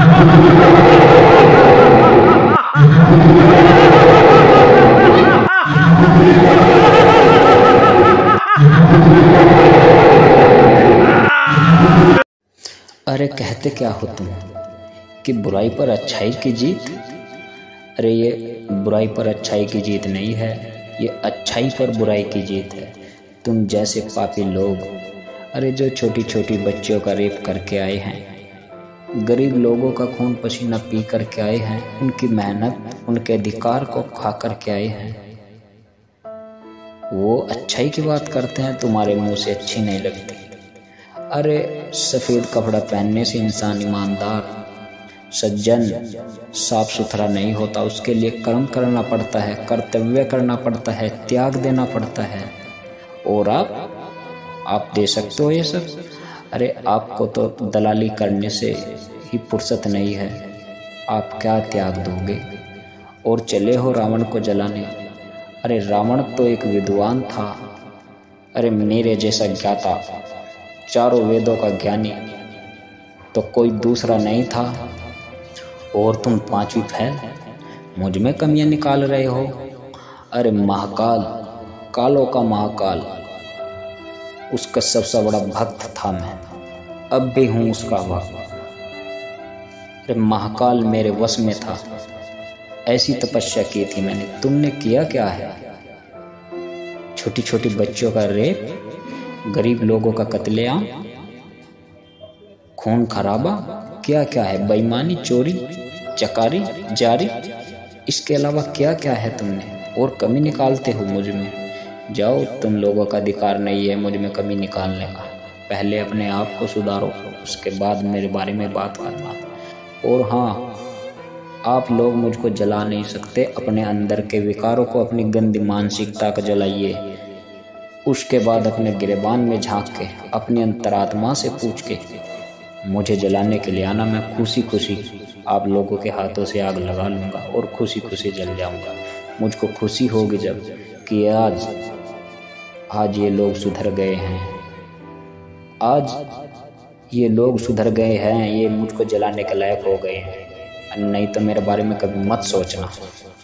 अरे कहते क्या हो तुम कि बुराई पर अच्छाई की जीत। अरे ये बुराई पर अच्छाई की जीत नहीं है, ये अच्छाई पर बुराई की जीत है। तुम जैसे पापी लोग, अरे जो छोटी छोटी बच्चियों का रेप करके आए हैं, गरीब लोगों का खून पसीना पी करके आए हैं, उनकी मेहनत उनके अधिकार को खा करके आए हैं, वो अच्छाई की बात करते हैं, तुम्हारे मुंह से अच्छी नहीं लगती। अरे सफ़ेद कपड़ा पहनने से इंसान ईमानदार, सज्जन, साफ सुथरा नहीं होता। उसके लिए कर्म करना पड़ता है, कर्तव्य करना पड़ता है, त्याग देना पड़ता है। और आप दे सकते हो ये सब? अरे आपको तो दलाली करने से ही फुर्सत नहीं है, आप क्या त्याग दोगे? और चले हो रावण को जलाने। अरे रावण तो एक विद्वान था, अरे मेरे जैसा ज्ञाता, चारों वेदों का ज्ञानी तो कोई दूसरा नहीं था। और तुम पांचवी फैल मुझ में कमियां निकाल रहे हो। अरे महाकाल, कालों का महाकाल, उसका सबसे बड़ा भक्त था मैं, अब भी हूं उसका भक्त। अरे महाकाल मेरे वश में था, ऐसी तपस्या की थी मैंने। तुमने किया क्या है? छोटी छोटी बच्चियों का रेप, गरीब लोगों का कत्लेआम, खून खराबा, क्या क्या है? बेईमानी, चोरी, चकारी, जारी, इसके अलावा क्या क्या है तुमने? और कमी निकालते हो मुझ में। जाओ, तुम लोगों का अधिकार नहीं है मुझ में कमी निकालने का। पहले अपने आप को सुधारो, उसके बाद मेरे बारे में बात करना। और हाँ, आप लोग मुझको जला नहीं सकते। अपने अंदर के विकारों को, अपनी गंदी मानसिकता को जलाइए। उसके बाद अपने गिरेबान में झांक के, अपनी अंतरात्मा से पूछ के मुझे जलाने के लिए आना। मैं खुशी खुशी आप लोगों के हाथों से आग लगा लूँगा और खुशी खुशी जल जाऊँगा। मुझको खुशी होगी जब कि आज ये लोग सुधर गए हैं, आज ये लोग सुधर गए हैं, ये मुझको जलाने के लायक हो गए हैं। नहीं तो मेरे बारे में कभी मत सोचना।